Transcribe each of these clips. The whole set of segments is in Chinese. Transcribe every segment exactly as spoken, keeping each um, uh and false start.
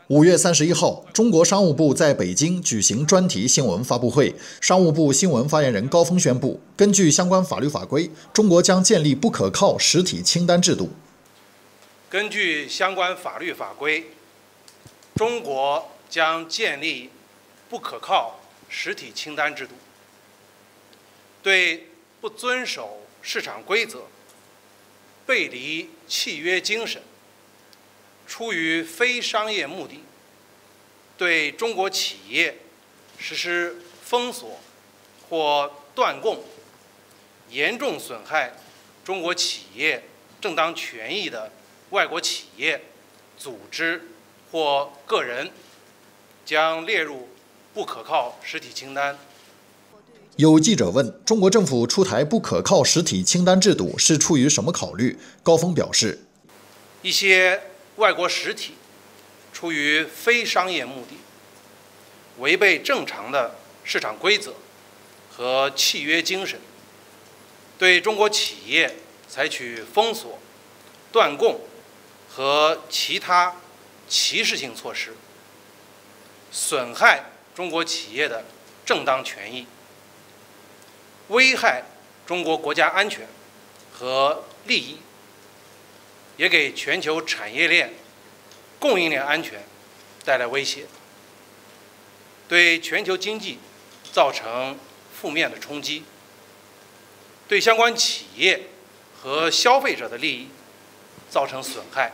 五月三十一号，中国商务部在北京举行专题新闻发布会。商务部新闻发言人高峰宣布，根据相关法律法规，中国将建立不可靠实体清单制度。 根据相关法律法规，中国将建立不可靠实体清单制度，对不遵守市场规则、背离契约精神、出于非商业目的对中国企业实施封锁或断供，严重损害中国企业正当权益的外国企业、组织或个人，将列入不可靠实体清单。 有记者问，中国政府出台不可靠实体清单制度是出于什么考虑？高峰表示， 一些外国实体出于非商业目的，违背正常的市场规则和契约精神，对中国企业采取封锁、断供和其他歧视性措施，损害中国企业的正当权益，危害中国国家安全和利益，也给全球产业链、供应链安全带来威胁，对全球经济造成负面的冲击，对相关企业和消费者的利益造成损害。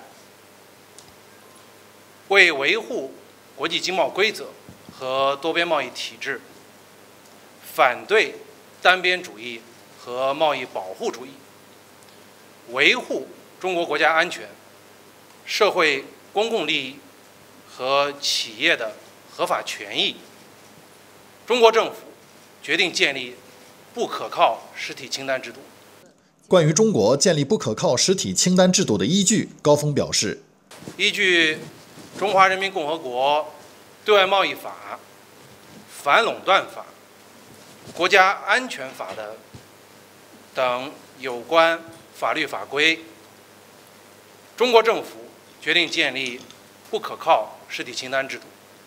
为维护国际经贸规则和多边贸易体制，反对单边主义和贸易保护主义，维护中国国家安全、社会公共利益和企业的合法权益，中国政府决定建立不可靠实体清单制度。 关于中国建立不可靠实体清单制度的依据，高峰表示， 依据《中华人民共和国对外贸易法》、反垄断法、国家安全法的等有关法律法规，中国政府决定建立不可靠实体清单制度，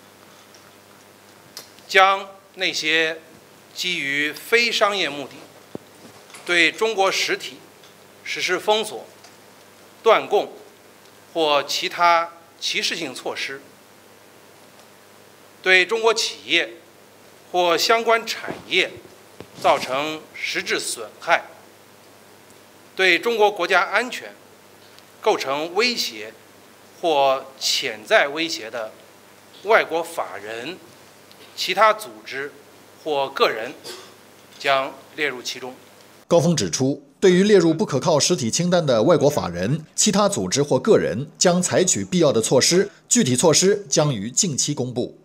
将那些基于非商业目的对中国实体实施封锁、断供或其他歧视性措施，对中国企业或相关产业造成实质损害，对中国国家安全构成威胁或潜在威胁的外国法人、其他组织或个人将列入其中。 高峰指出，对于列入不可靠实体清单的外国法人、其他组织或个人，将采取必要的措施，具体措施将于近期公布。